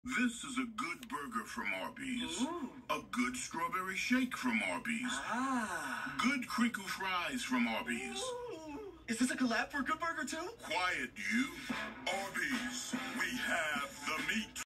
This is a good burger from Arby's. Ooh. A good strawberry shake from Arby's. Ah. Good crinkle fries from Arby's. Ooh. Is this a collab for a good burger too? Quiet, you. Arby's, we have the meat.